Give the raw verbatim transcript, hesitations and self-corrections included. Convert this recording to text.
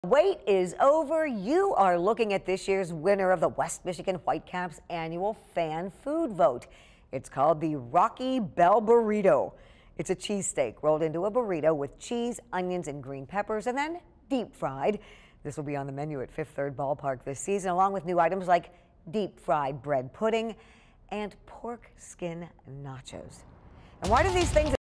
Wait is over. You are looking at this year's winner of the West Michigan Whitecaps annual fan food vote. It's called the Rocky Bell Burrito. It's a cheesesteak rolled into a burrito with cheese, onions, and green peppers, and then deep fried. This will be on the menu at Fifth Third Ballpark this season, along with new items like deep fried bread pudding and pork skin nachos. And why do these things